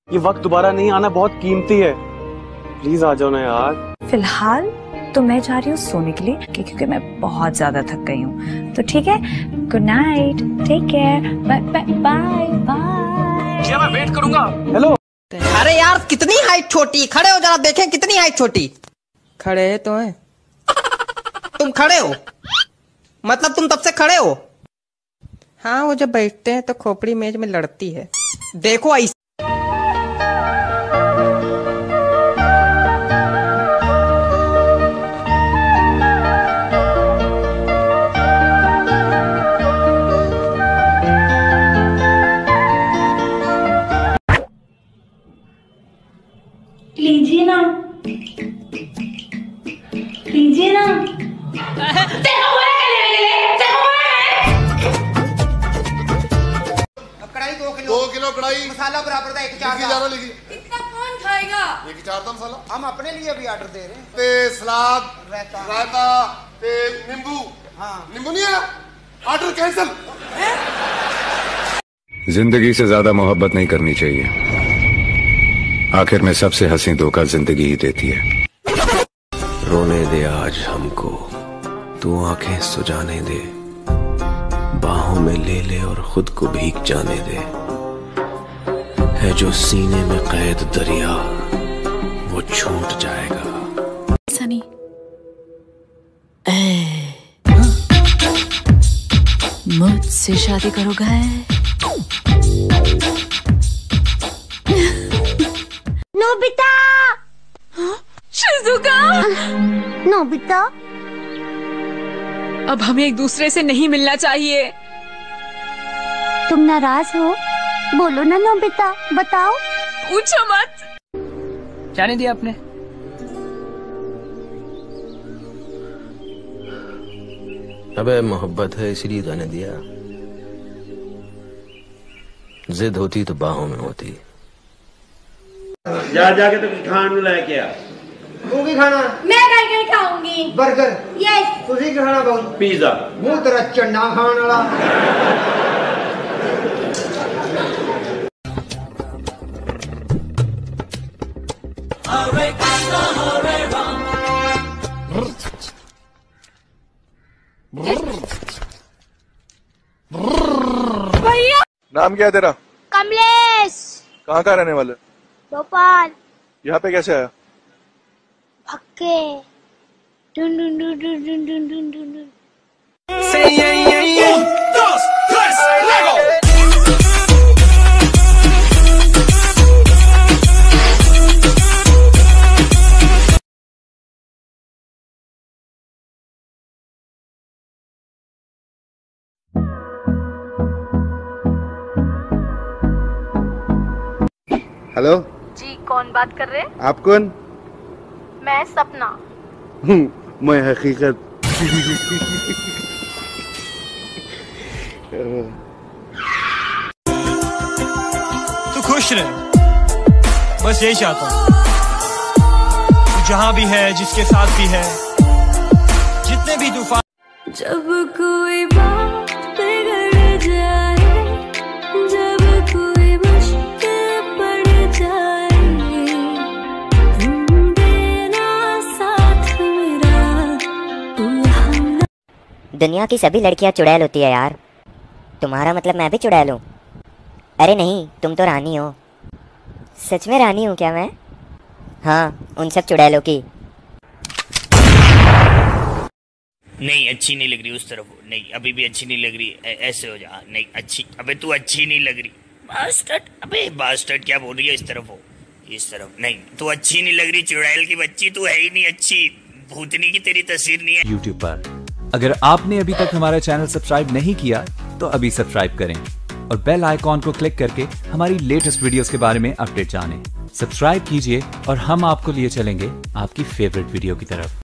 ये वक्त दोबारा नहीं आना बहुत कीमती है, प्लीज आ जाओ ना यार। फिलहाल तो मैं जा रही हूँ सोने के लिए क्योंकि मैं बहुत ज्यादा थक गई हूँ। तो ठीक है, good night, take care, bye bye bye. मैं वेट करूंगा। हेलो। अरे यार कितनी हाइट छोटी, खड़े हो जरा देखें कितनी हाइट छोटी। खड़े तो हैं तुम, खड़े हो मतलब तुम तब से खड़े हो। हाँ वो जब बैठते हैं तो खोपड़ी मेज में लड़ती है, देखो ऐसे। लीजिए ना, लीजिए ना। अब कढ़ाई 2 किलो। 2 किलो कढ़ाई। मसाला बराबर था 1-4 ज्यादा लिखी। इतना कौन खाएगा? 1-4 का मसाला। हम अपने लिए भी ऑर्डर दे रहे हैं। ते सलाद, रायता, ते नींबू। हाँ नींबू नहीं है, ऑर्डर कैंसिल। जिंदगी से ज्यादा मोहब्बत नहीं करनी चाहिए, आखिर में सबसे हंसी धोखा जिंदगी ही देती है। रोने दे आज हमको, तू आंखें सुजाने दे, बाहों में ले ले और खुद को भीग जाने दे। है जो सीने में कैद दरिया, वो छूट जाएगा। सनी मुझसे शादी करोगे? नोबिता, शिजुका, नोबिता, अब हमें एक दूसरे से नहीं मिलना चाहिए। तुम नाराज हो? बोलो ना नोबिता, बताओ। पूछो मत। जाने दिया आपने? अबे मोहब्बत है इसलिए जाने दिया, जिद होती तो बाहों में होती। जा जाके तो खान में लेके आ। तू भी खाना? मैं बर्गर खाऊंगी। बर्गर? यस। तुझे क्या खाना बाबू? पिज्जा। मुंह तेरा चन्ना खान वाला। भैया। नाम क्या है तेरा? कमलेश। कहाँ का रहने वाले? भोपाल। यहाँ पे कैसे आया? भक्के। डुन डुन डुन डुन डुन डुन डुन डुन डुन। हेलो जी, कौन बात कर रहे? आप कौन? मैं सपना। मैं हकीकत। तू खुश रहे, बस यही चाहता हूँ। तू जहाँ भी है, जिसके साथ भी है, जितने भी तूफान। जब कोई बात बिगड़ जाए, जब कोई मुश्किल पड़ जाए, तुम देना साथ मेरा। दुनिया की सभी लड़कियां चुड़ैल होती है यार, तुम्हारा मतलब मैं भी चुड़ैल हूँ? अरे नहीं, तुम तो रानी हो। सच में रानी हूँ क्या मैं? हाँ, उन सब चुड़ैलों की। नहीं अच्छी नहीं लग रही उस तरफ, नहीं अभी भी अच्छी नहीं लग रही। ऐसे हो जा, नहीं अच्छी, अबे तू अच्छी नहीं लग रही। बास्टर्ड, अबे बास्टर्ड क्या बोल रही है? इस तरफ हो, इस तरफ। नहीं तू अच्छी नहीं लग रही, चुड़ैल की बच्ची तू है ही नहीं अच्छी, भूतनी की तेरी तस्वीर नहीं है YouTube पर। अगर आपने अभी तक हमारा चैनल सब्सक्राइब नहीं किया तो अभी सब्सक्राइब करें और बेल आइकॉन को क्लिक करके हमारी लेटेस्ट वीडियोस के बारे में अपडेट जानें। सब्सक्राइब कीजिए और हम आपको लिए चलेंगे आपकी फेवरेट वीडियो की तरफ।